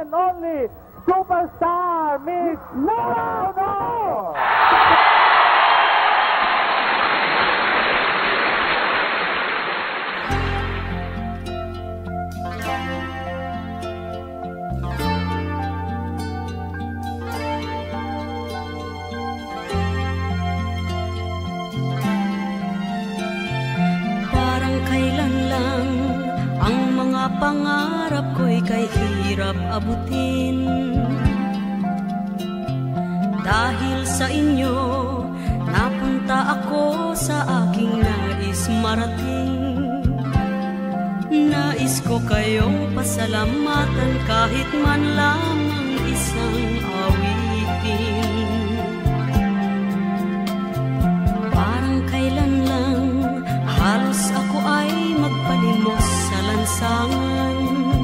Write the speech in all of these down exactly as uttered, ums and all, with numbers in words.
and only superstar, Miss Nora Aunor! Pangarap ko'y kay hirap abutin. Dahil sa inyo, napunta ako sa aking nais marating. Nais ko kayong pasalamatan kahit man lamang isang awitin. Parang kailan lang halos ako ay magpalimos sa lansangan.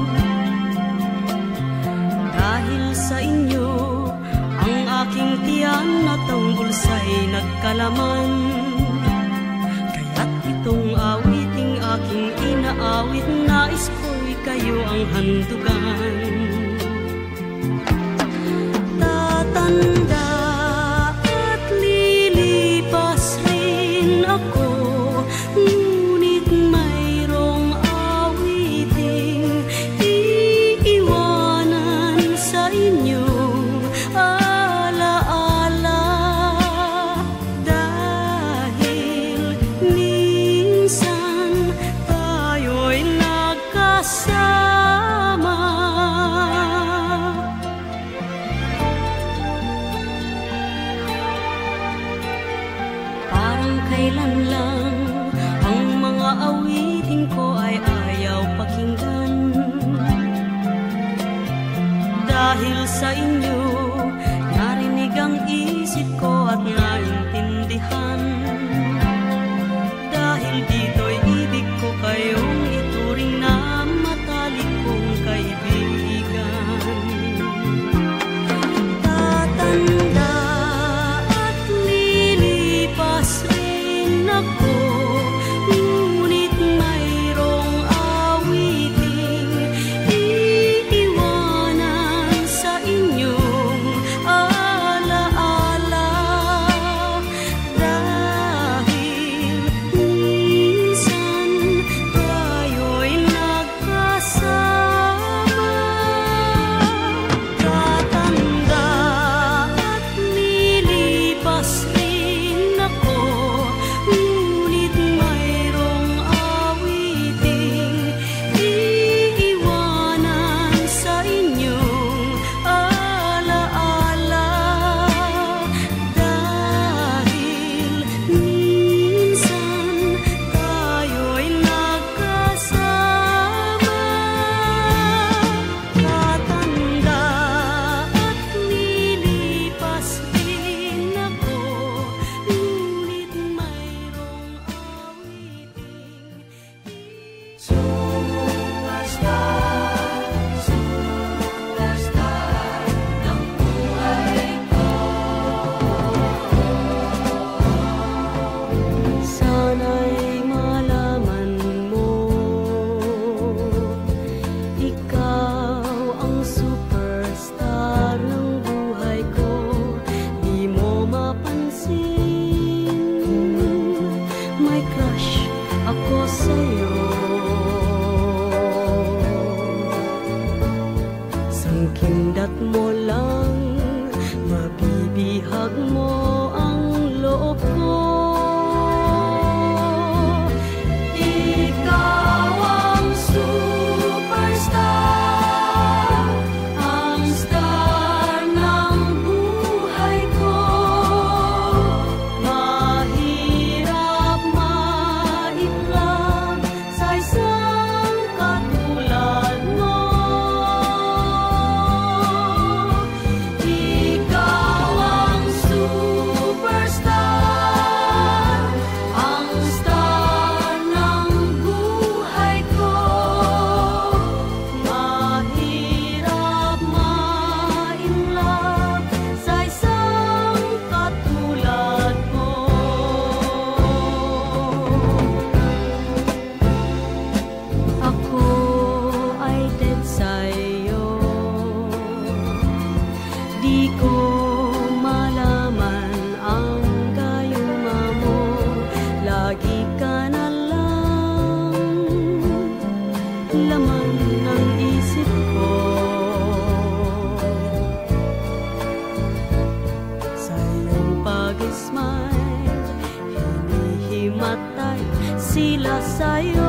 Dahil sa inyo, ang aking tiyan at ang bulsa'y nagkalaman. Kaya't itong awiting aking inaawit, nais ko'y kayo ang handugan. Tatanda at lilipas rin ako, ngunit mayroong awiting iiwanan sa inyong alaala. Dahil minsan tayo'y nagkasama. Parang kailan lang ang mga awitin ko ay ayaw pakinggan. Dahil sa inyo, narinig ang isip ko at naintindihan. Dahil dito'y ibig ko kayong ituring na matalik kong kaibigan. Tatanda at lilipas rin ako, ngunit mayroong awiting iiwanan sa inyong alaala. Dahil minsan tayo'y nagkasama. Tatanda at lilipas rin ako, ngunit mayroong awiting iiwanan sa inyong alaala. Dahil minsan tayo'y nagkasama. Tatanda at lilipas rin ako, ngunit mayroong awiting. Superstar, superstar ng buhay ko. Sana'y malaman mo, ikaw ang superstar ng buhay ko. Di mo mapansin, may crush ako sa'yo. Sangkindat mo lang, mabibihag mo ang loob ko. Ikaw ang superstar, ang star ng buhay ko. Mahirap maitlap sa isang katulad mo. Ikaw ang superstar. sa'yo.